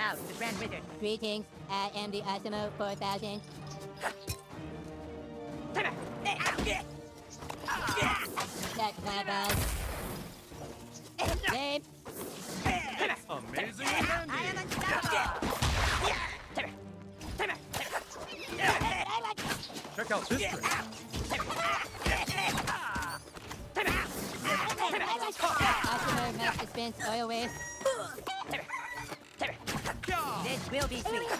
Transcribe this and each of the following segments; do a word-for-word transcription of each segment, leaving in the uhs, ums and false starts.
Cloud, the Grand Wizard. Greetings, I am the Osimo four thousand. That's my boss. Game. Amazing and I am handy. unstoppable. Check out this trick. Osimo must dispense oil waste. This will be sweet.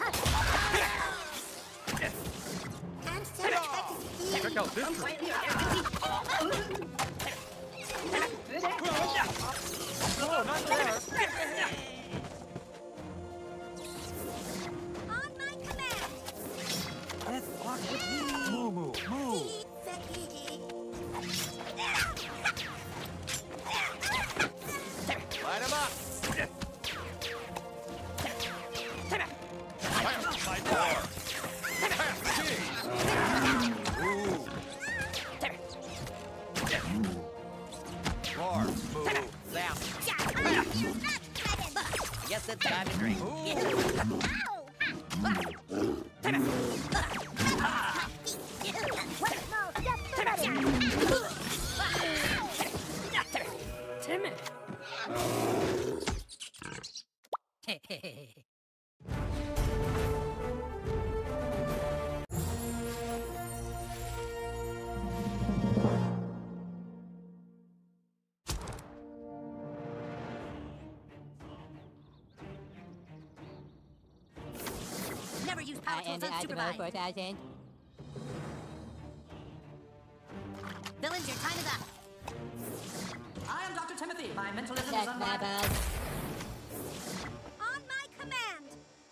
Check out this trick. Oh, not there. On my command. Let's walk with me. Moo, moo, moo. Light him up. Fire, my door. Ooh. More, move. Down. Yes, it's time to drink. Timmy. Never use power I am tools the Osimo unsupervised. four thousand. Villains, your time is up. I am Doctor Timothy. My mentalism is That's my unrivaled. boss. On my command.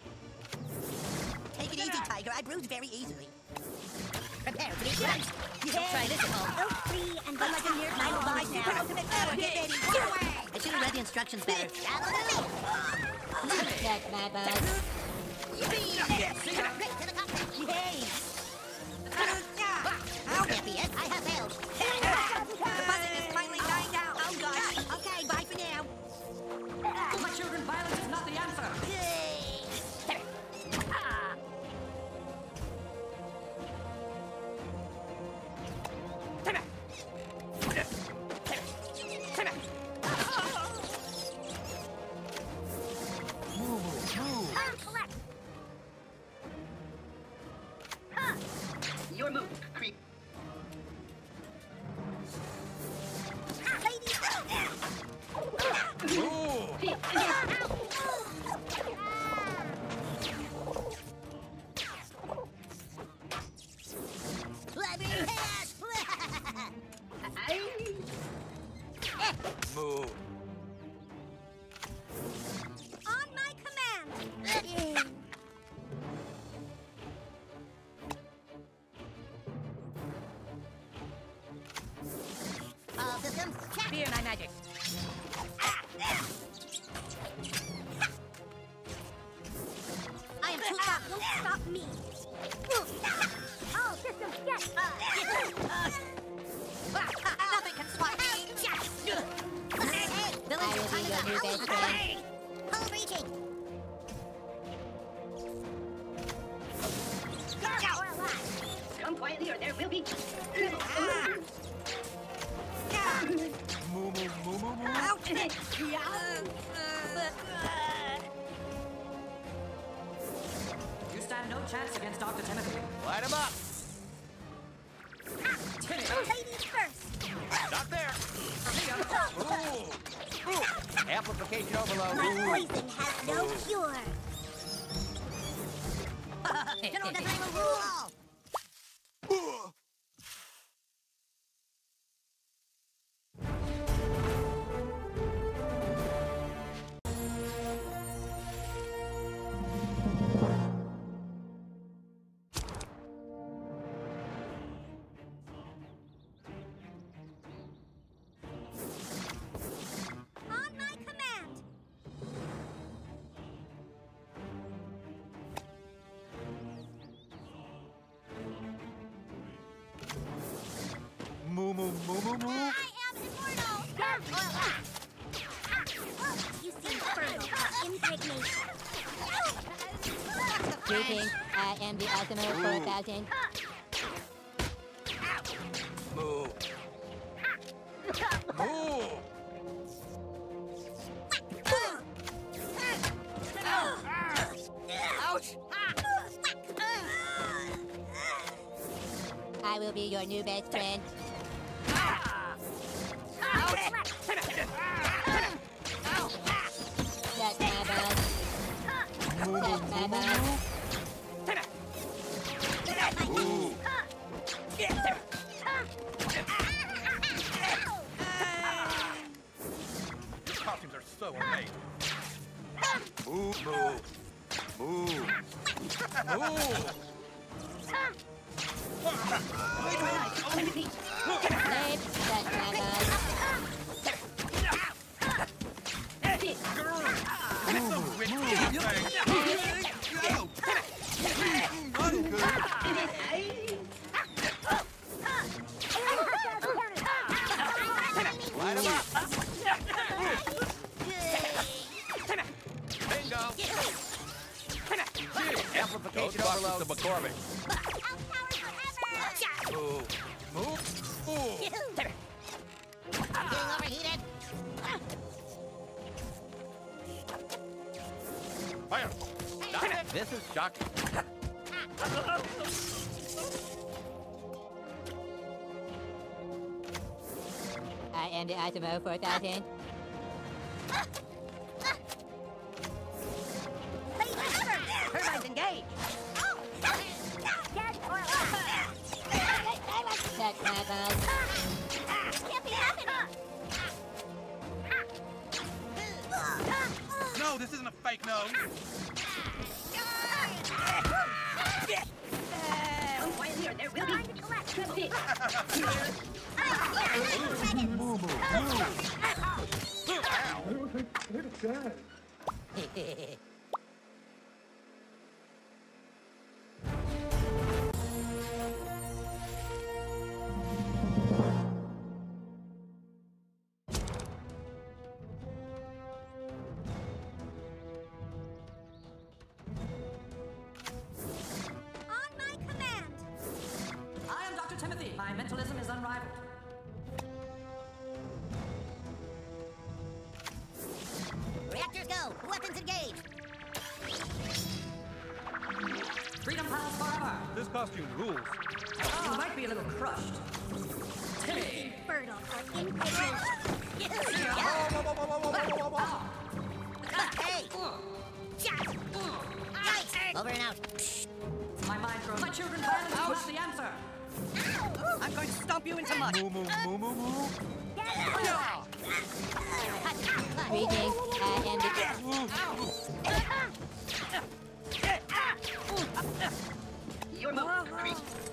Take it easy, Tiger. I bruise very easily. Prepare to be crushed. You can try this at home. Go free and be Unlike in here, I will buy super ultimate power. Get ready. Get away. I should have read the instructions better. That's my boss. Straight to the cockpit. Yay. I'll get the it. I have failed. The buzzing is finally dying down. Oh, gosh. Okay, bye for now. My children, violence is not the answer. Your move, creep. Move. On my command. All systems check. Fear my magic. I am too That won't stop me. All systems check. Nothing can swat me. Villains, I your will time be is your up. new best friend. Home reaching. Come quietly or there will be. Moo, moo, moo, moo, moo. You stand no chance against Doctor Timothy. Light him up. Ladies first. Not there. Ooh. Ooh. Amplification overload. My poison has no cure. General Design will rule all. On my command. Greetings, I am the Ultimo four thousand. Move. Move. Ouch! I will be your new best friend. That's my buzz. That's my buzz. Move. These costumes are so ornate. Move, move. Move. Move. Late. That's my buzz. Light 'em up. Bingo. Amplification overload. The McCormick. Move. Move. Move. I'm getting overheated. Fire. Stop it. This is shocking. I am the Ultimo four thousand. Turbines engaged. Dead or alive. That's my buzz. Can't be happening. No, this isn't a fake nose. Come quietly or there will be. Time to collect. That's it. Move, move, On my command. I am Doctor Timothy. My mentalism is unrivaled. Reactors go. Weapons engaged. Freedom pals forever. This costume rules. You might be a little crushed. Timmy. Fertile for indignation. Hey! Yikes! Over and out. My mind grows. My children violently push the answer. I'm going to stomp you into mush. Move, move, move, move, move. Greetings, I am the... Your move. Creep.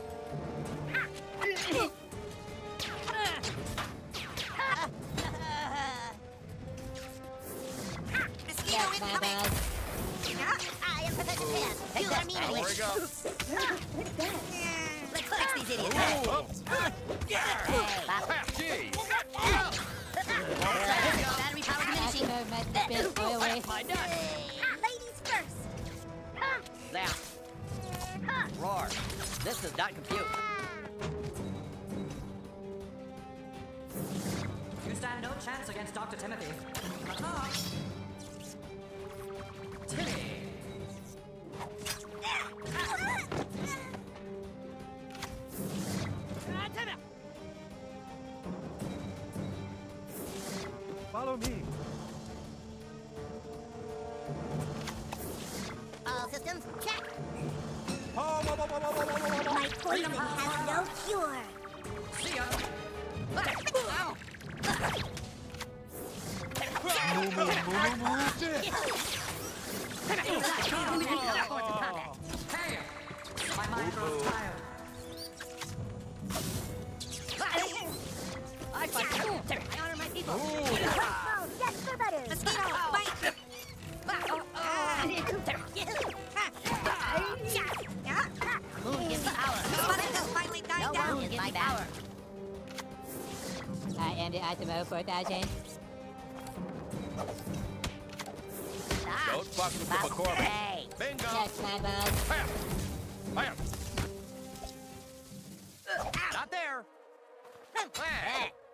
Mosquito That's my incoming. buzz. I am Professor Pan. You are mean There we English. go. Let's fix these idiots. Oh, Hey. gee. Battery power diminishing. Ultimo must dispense oil waste. Ladies first. Now. Roar. This does not compute. You stand no chance against Doctor Timothy. Ta-ta. Timmy. Follow me. All systems check. My poison has no cure. See ya. Move, move, move, move. Hey. My mind grows tired. I fight. I honor my people. Oh, yes, for butter. Mosquito, bite. Moon gives me power. Mosquito finally died down. Moon gives me power. I am the Ultimo four thousand. Don't fuck with the McCormick. Hey. Bingo. Yes, my bud. Bam. Bam. Not there. Bam.